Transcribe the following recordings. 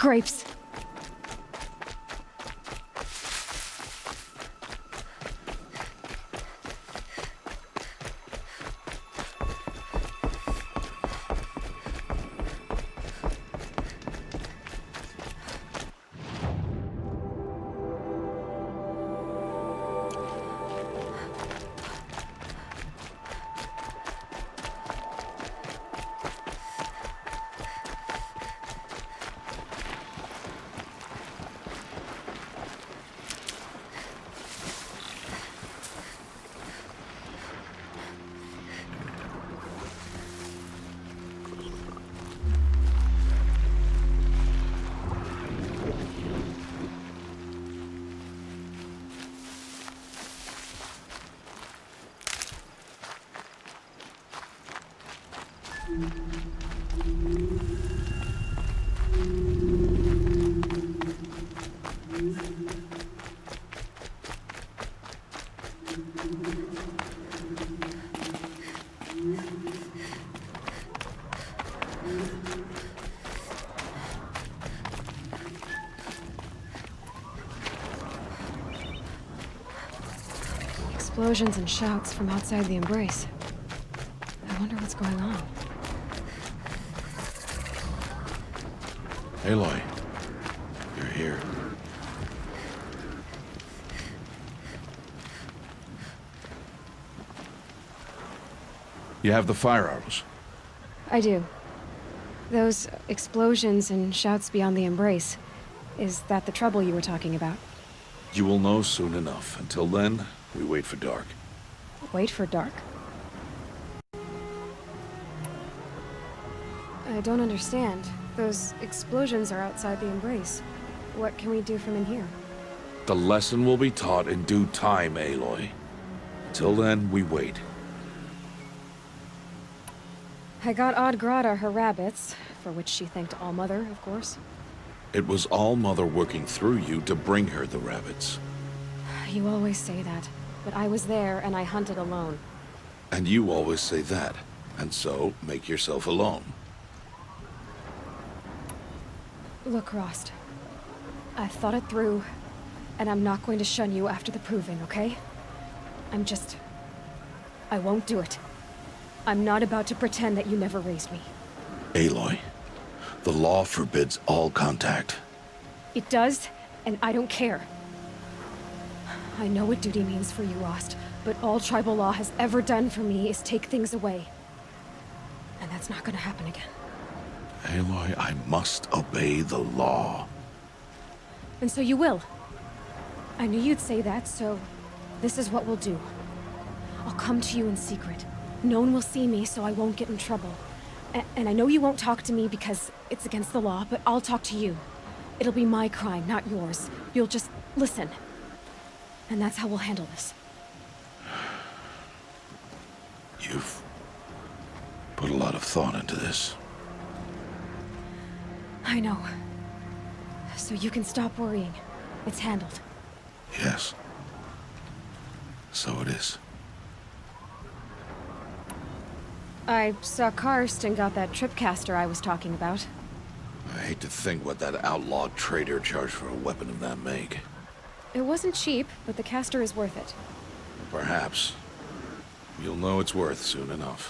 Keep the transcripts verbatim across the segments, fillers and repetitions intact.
Grapes. Explosions and shouts from outside the embrace. I wonder what's going on. Aloy, you're here. You have the fire arrows? I do. Those explosions and shouts beyond the embrace. Is that the trouble you were talking about? You will know soon enough. Until then, we wait for dark. Wait for dark? I don't understand. Those explosions are outside the embrace. What can we do from in here? The lesson will be taught in due time, Aloy. Until then, we wait. I got Odd Grata her rabbits, for which she thanked All-Mother, of course. It was All-Mother working through you to bring her the rabbits. You always say that, but I was there and I hunted alone. And you always say that, and so make yourself alone. Look, Rost. I've thought it through, and I'm not going to shun you after the proving, okay? I'm just... I won't do it. I'm not about to pretend that you never raised me. Aloy, the law forbids all contact. It does, and I don't care. I know what duty means for you, Rost, but all tribal law has ever done for me is take things away. And that's not gonna happen again. Aloy, I must obey the law. And so you will. I knew you'd say that, so this is what we'll do. I'll come to you in secret. No one will see me, so I won't get in trouble. A and I know you won't talk to me because it's against the law, but I'll talk to you. It'll be my crime, not yours. You'll just listen. And that's how we'll handle this. You've put a lot of thought into this. I know. So you can stop worrying. It's handled. Yes. So it is. I saw Karst and got that tripcaster I was talking about. I hate to think what that outlawed trader charged for a weapon of that make. It wasn't cheap, but the caster is worth it. Perhaps. You'll know it's worth soon enough.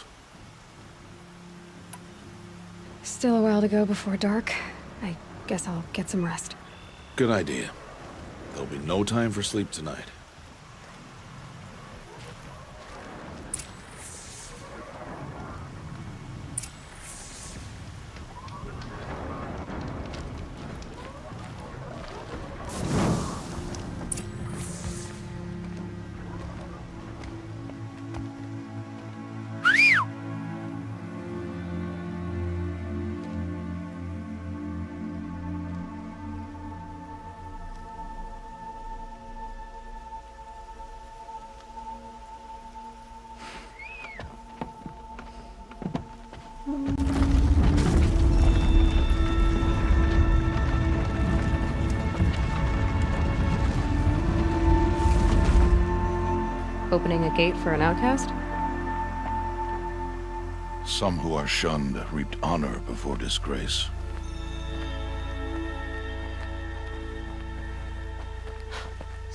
Still a while to go before dark. I guess I'll get some rest. Good idea. There'll be no time for sleep tonight. Opening a gate for an outcast? Some who are shunned reaped honor before disgrace.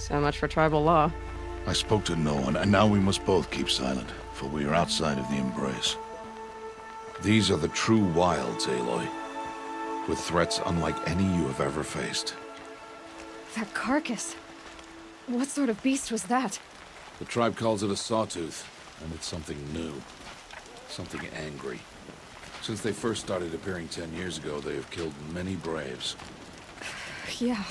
So much for tribal law. I spoke to no one, and now we must both keep silent, for we are outside of the embrace. These are the true wilds, Aloy. With threats unlike any you have ever faced. That carcass. What sort of beast was that? The tribe calls it a sawtooth, and it's something new. Something angry. Since they first started appearing ten years ago, they have killed many braves. Yeah.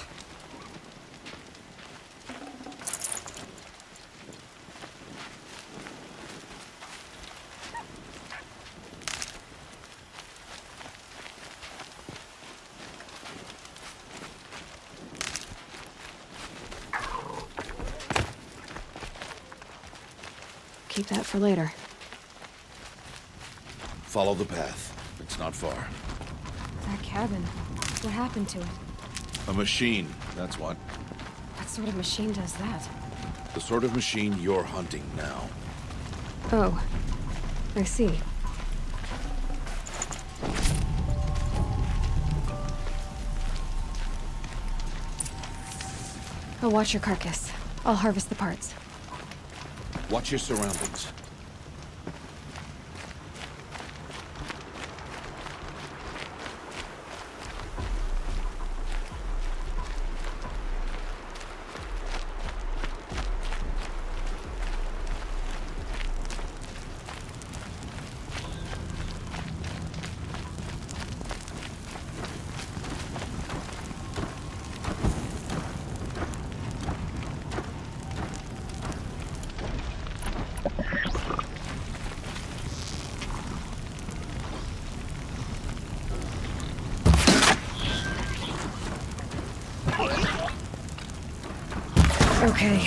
Keep that for later. Follow the path. It's not far. That cabin. What happened to it? A machine, that's what. What sort of machine does that? The sort of machine you're hunting now. Oh. I see. I'll watch your carcass. I'll harvest the parts. Watch your surroundings. Okay.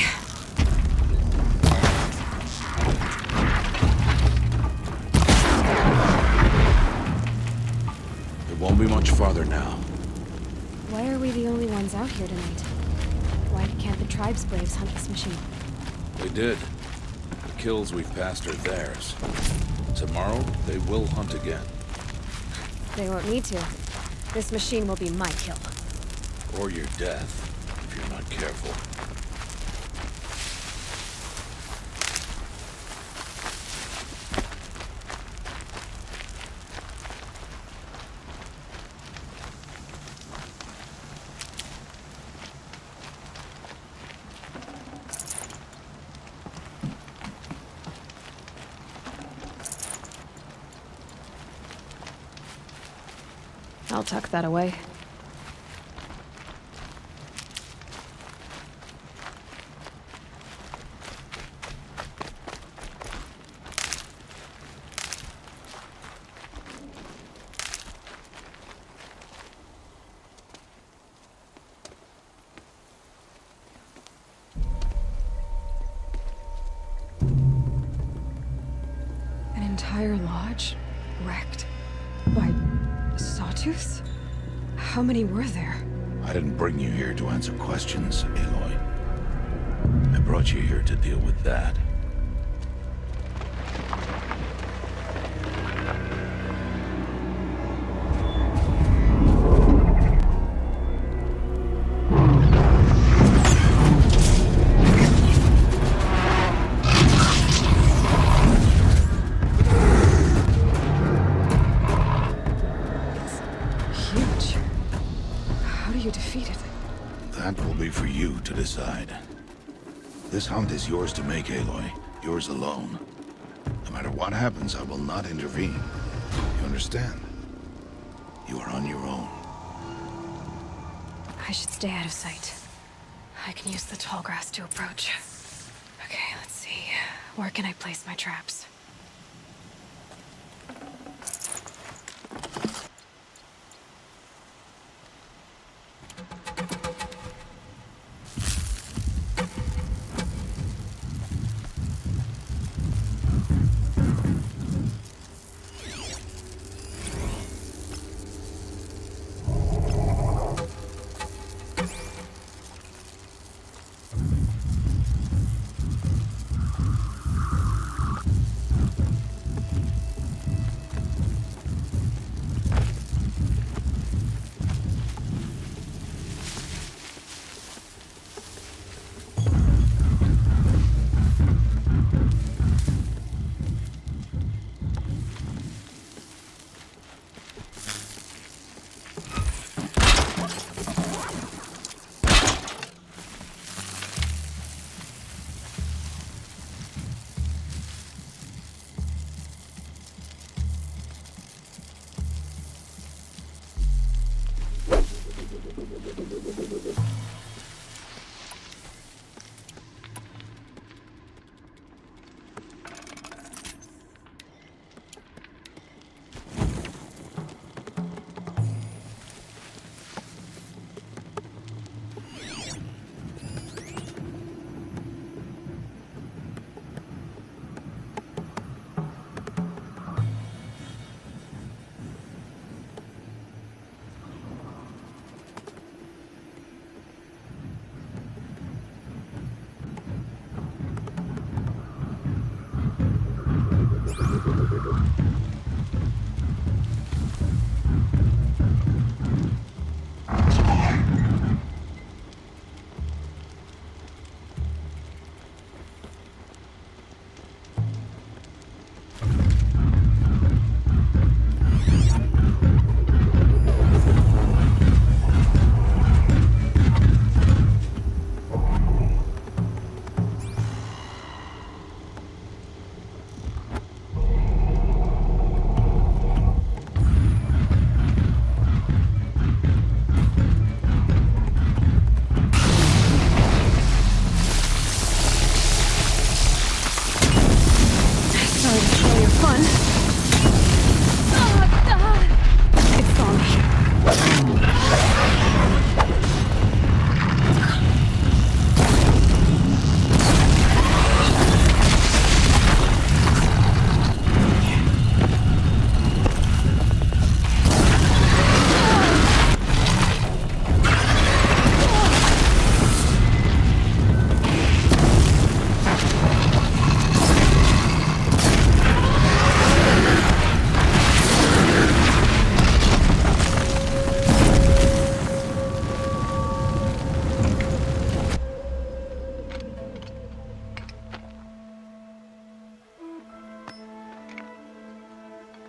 It won't be much farther now. Why are we the only ones out here tonight? Why can't the tribe's braves hunt this machine? They did. The kills we've passed are theirs. Tomorrow, they will hunt again. They won't need to. This machine will be my kill. Or your death, if you're not careful. I'll tuck that away. An entire lodge wrecked by sawtooths? How many were there? I didn't bring you here to answer questions, Aloy. I brought you here to deal with that. Decide. This hunt is yours to make, Aloy. Yours alone. No matter what happens, I will not intervene. You understand? You are on your own. I should stay out of sight. I can use the tall grass to approach. Okay, let's see. Where can I place my traps?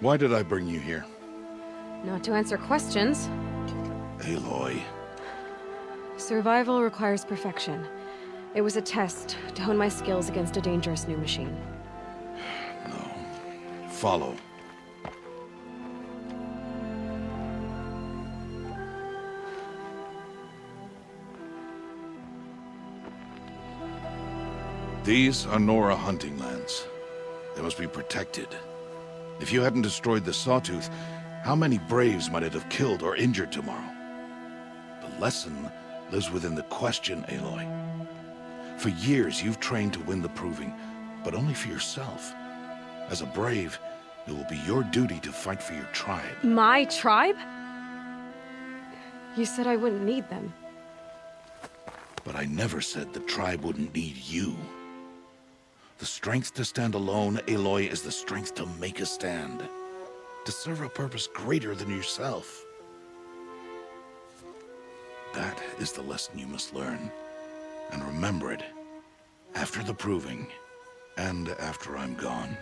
Why did I bring you here? Not to answer questions. Aloy. Survival requires perfection. It was a test to hone my skills against a dangerous new machine. No. Follow. These are Nora hunting lands. They must be protected. If you hadn't destroyed the Sawtooth, how many Braves might it have killed or injured tomorrow? The lesson lives within the question, Aloy. For years, you've trained to win the Proving, but only for yourself. As a Brave, it will be your duty to fight for your tribe. My tribe? You said I wouldn't need them. But I never said the tribe wouldn't need you. The strength to stand alone, Aloy, is the strength to make a stand. To serve a purpose greater than yourself. That is the lesson you must learn. And remember it. After the Proving. And after I'm gone.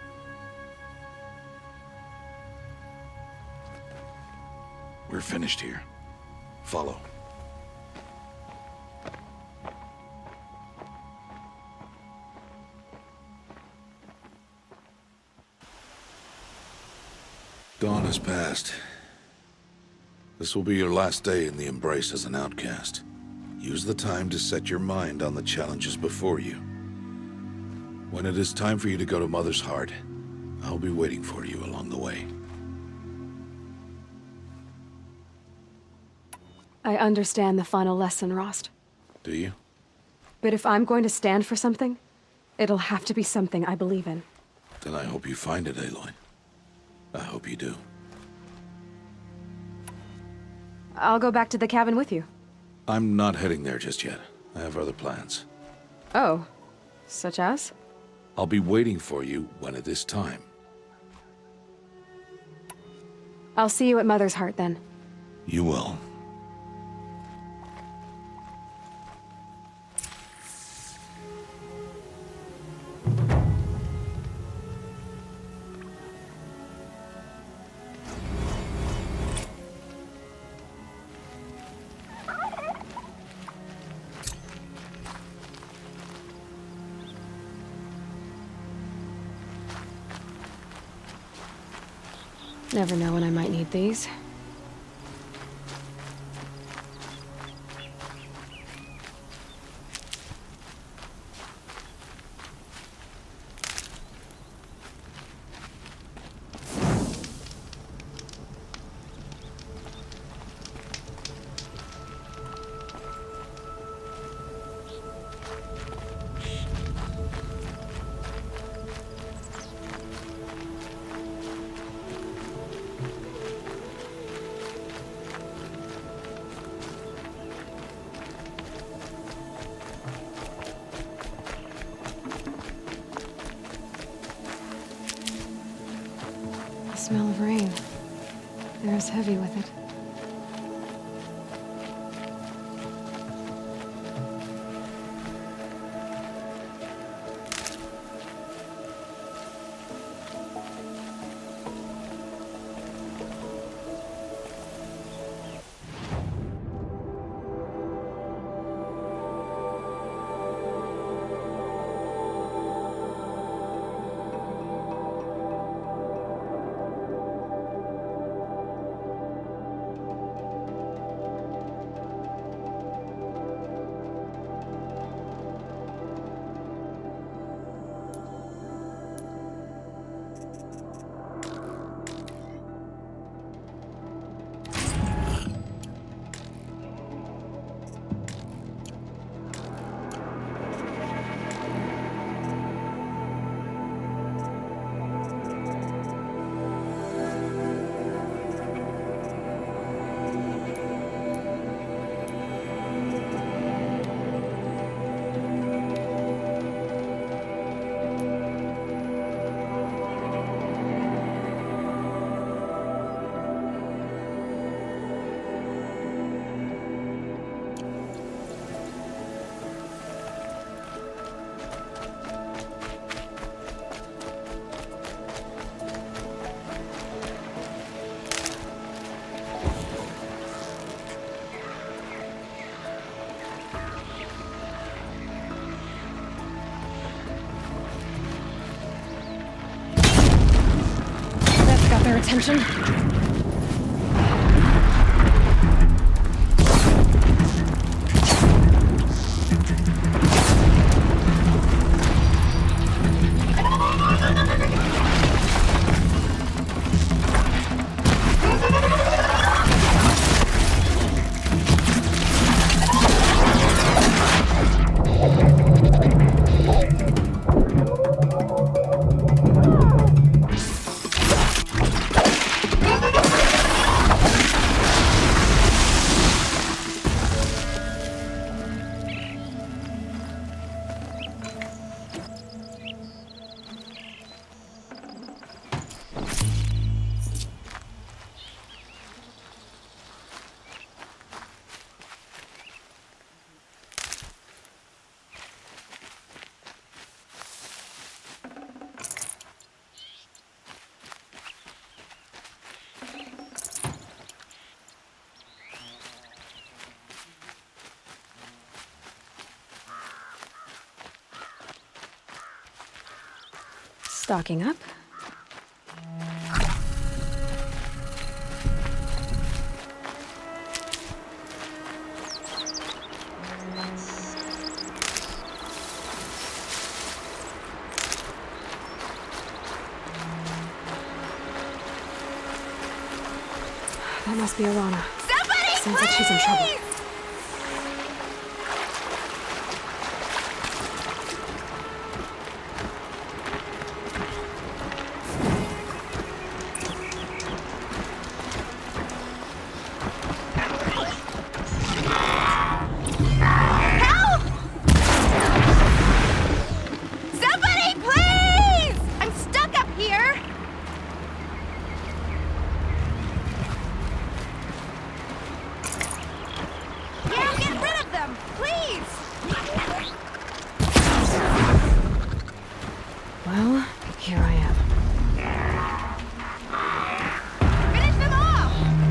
We're finished here. Follow. Dawn has passed. This will be your last day in the Embrace as an outcast. Use the time to set your mind on the challenges before you. When it is time for you to go to Mother's Heart, I'll be waiting for you along the way. I understand the final lesson, Rost. Do you? But if I'm going to stand for something, it'll have to be something I believe in. Then I hope you find it, Aloy. I hope you do. I'll go back to the cabin with you. I'm not heading there just yet. I have other plans. Oh, such as? I'll be waiting for you when it is time. I'll see you at Mother's Heart then. You will. Never know when I might need these. The smell of rain. The air's heavy with it. attention? Stocking up. That must be Alana. Somebody, Sounds like she's in trouble. Well, here I am. Finish them off!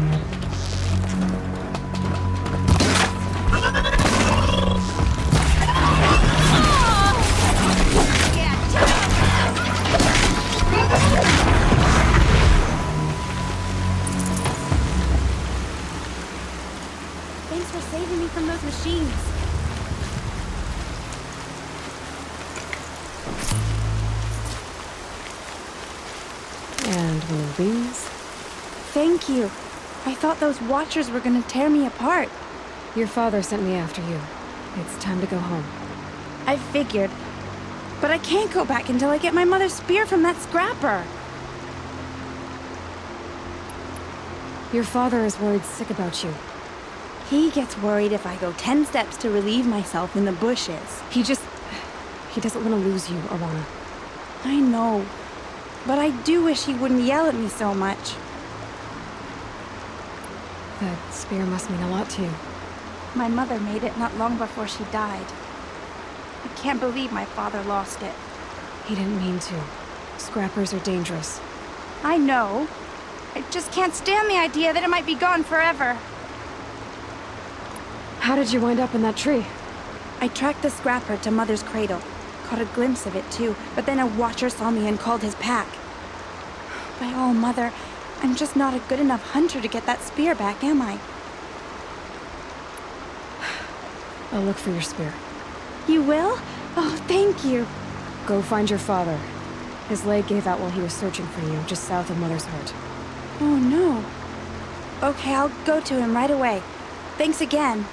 Thanks for saving me from those machines. And one of these. Thank you. I thought those Watchers were gonna tear me apart. Your father sent me after you. It's time to go home. I figured. But I can't go back until I get my mother's spear from that scrapper. Your father is worried sick about you. He gets worried if I go ten steps to relieve myself in the bushes. He just... he doesn't want to lose you, Alana. I know. But I do wish he wouldn't yell at me so much. That spear must mean a lot to you. My mother made it not long before she died. I can't believe my father lost it. He didn't mean to. Scrappers are dangerous. I know. I just can't stand the idea that it might be gone forever. How did you wind up in that tree? I tracked the scrapper to Mother's cradle. Caught a glimpse of it too, but then a Watcher saw me and called his pack. By all, Mother, I'm just not a good enough hunter to get that spear back, am I? I'll look for your spear. You will? Oh, thank you. Go find your father. His leg gave out while he was searching for you, just south of Mother's Heart. Oh, no. Okay, I'll go to him right away. Thanks again.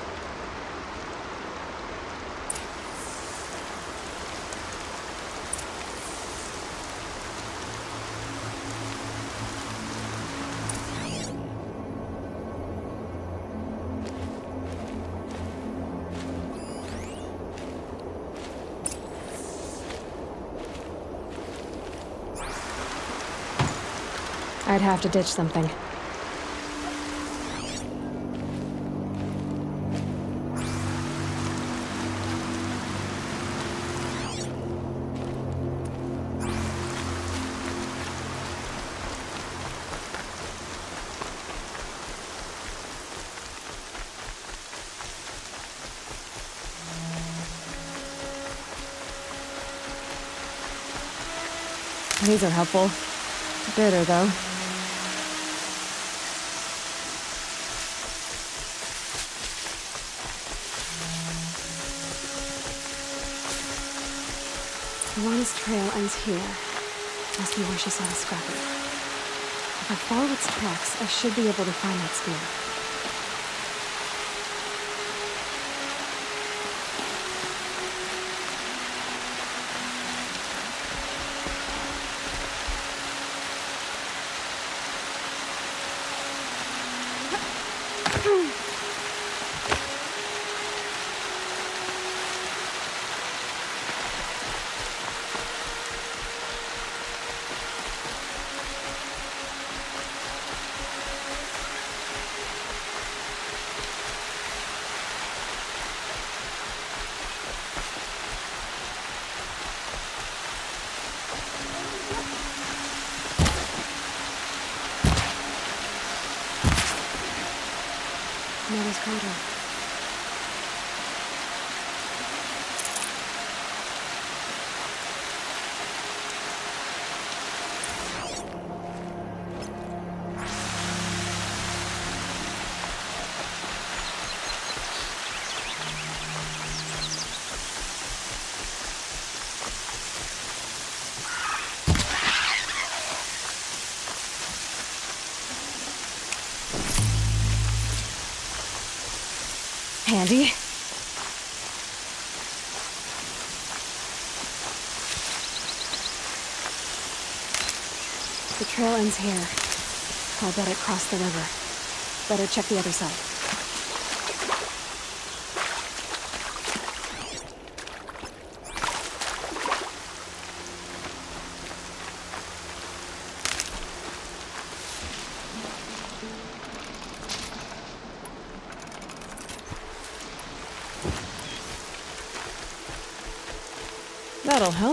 I'd have to ditch something. These are helpful. Bitter, though. Alana's trail ends here. Must be where she saw the scrapper. If I follow its tracks, I should be able to find that spear. Mother's cradle. Handy. The trail ends here. I'll bet it crossed the river. Better check the other side. That'll help.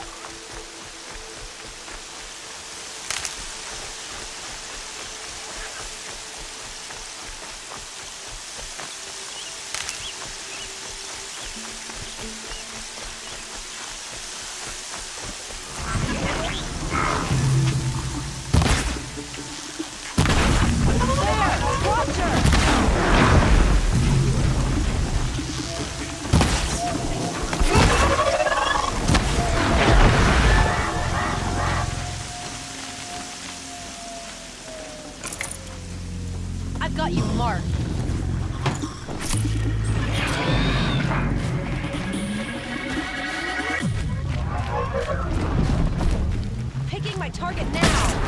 Got you marked. Picking my target now.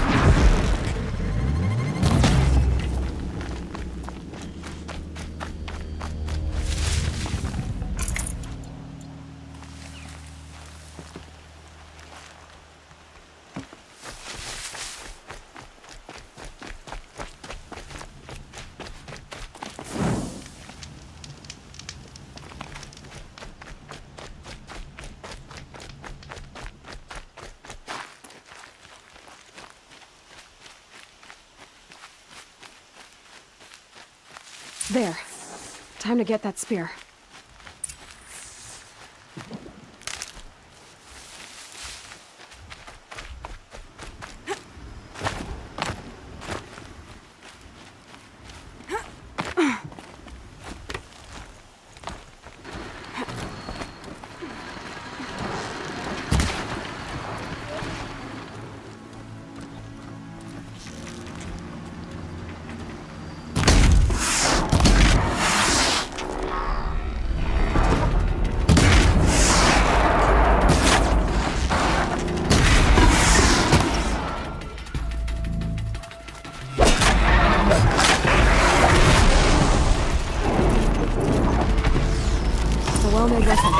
There. Time to get that spear. Well-made weapon.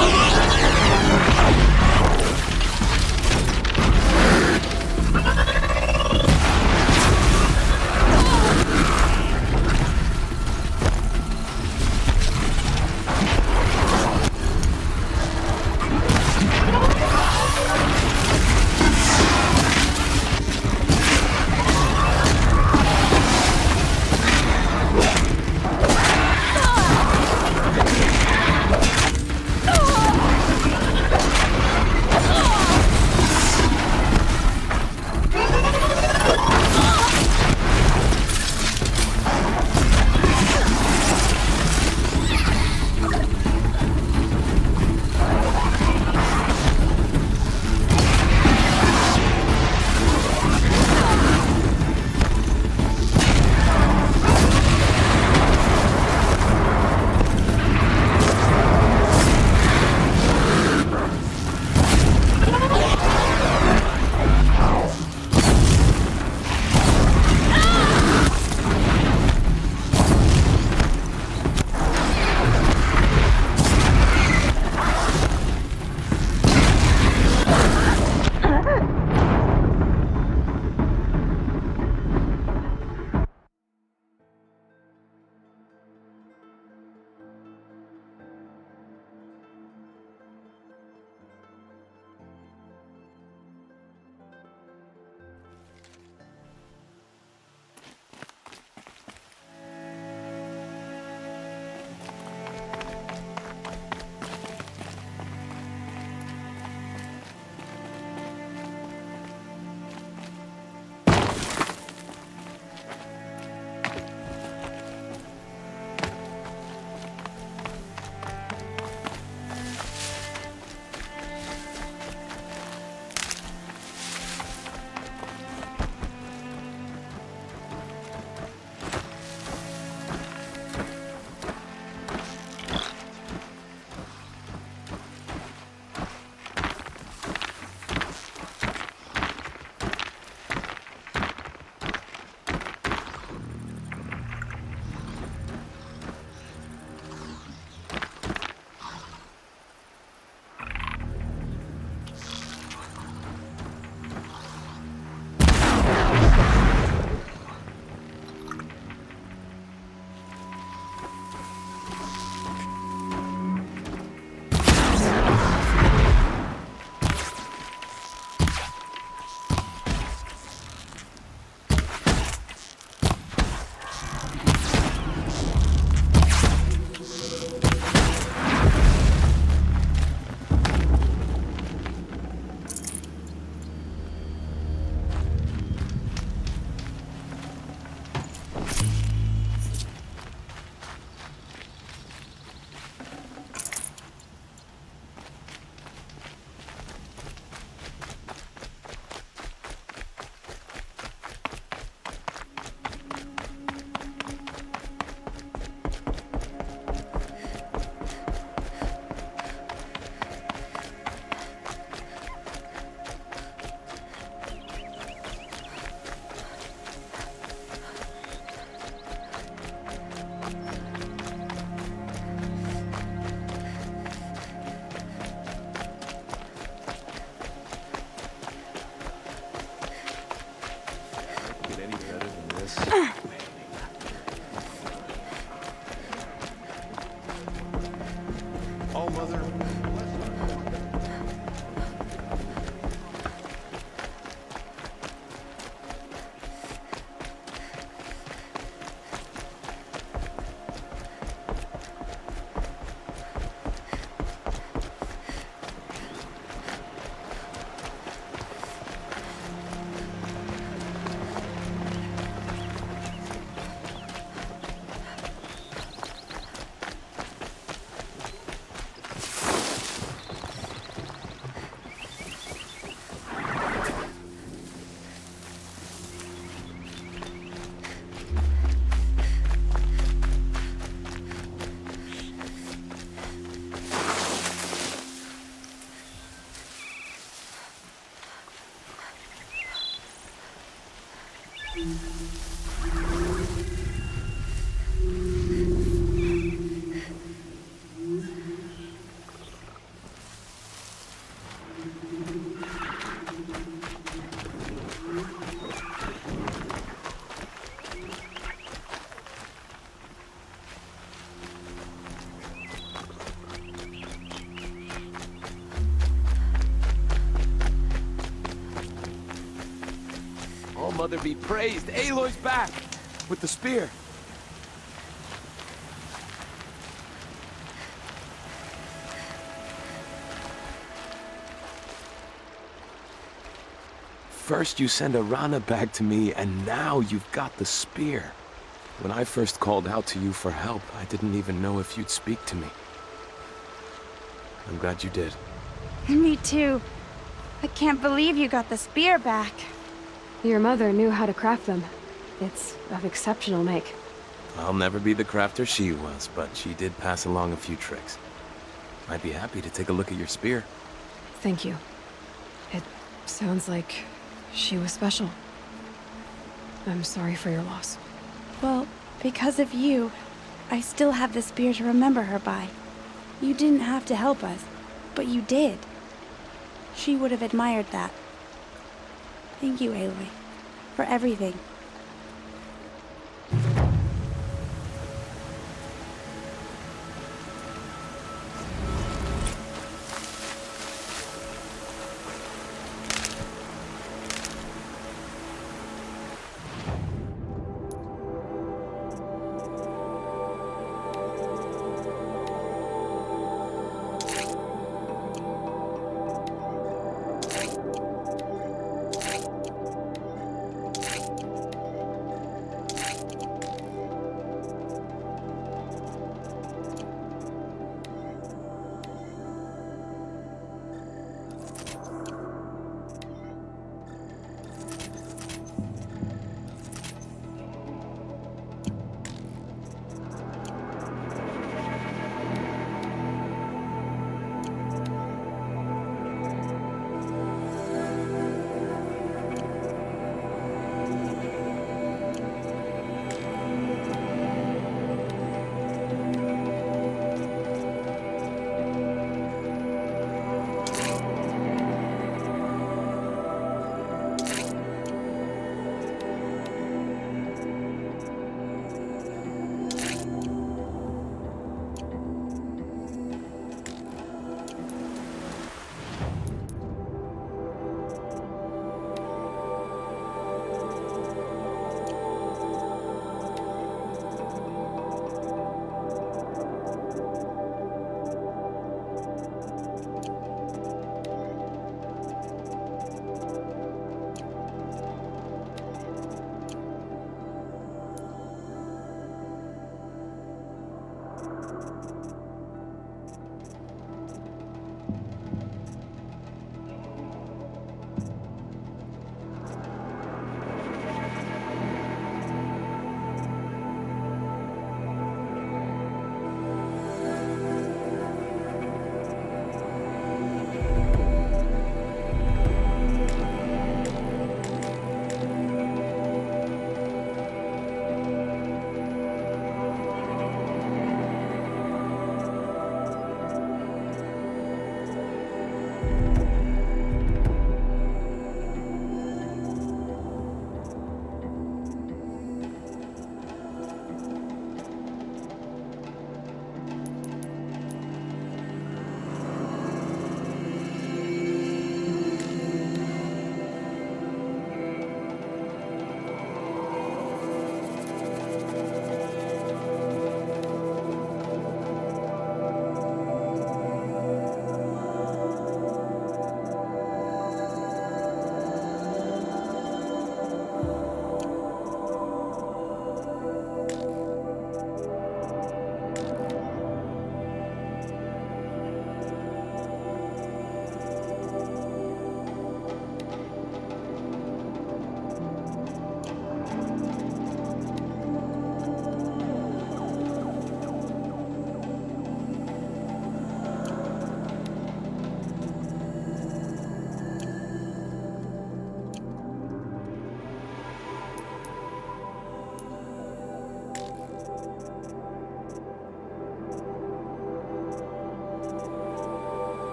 Mother. Oh, Mother be praised. Aloy's back with the spear. First you send Arana back to me, and now you've got the spear. When I first called out to you for help, I didn't even know if you'd speak to me. I'm glad you did. Me too. I can't believe you got the spear back. Your mother knew how to craft them. It's of exceptional make. I'll never be the crafter she was, but she did pass along a few tricks. I'd be happy to take a look at your spear. Thank you. It sounds like she was special. I'm sorry for your loss. Well, because of you, I still have the spear to remember her by. You didn't have to help us, but you did. She would have admired that. Thank you, Aloy, for everything.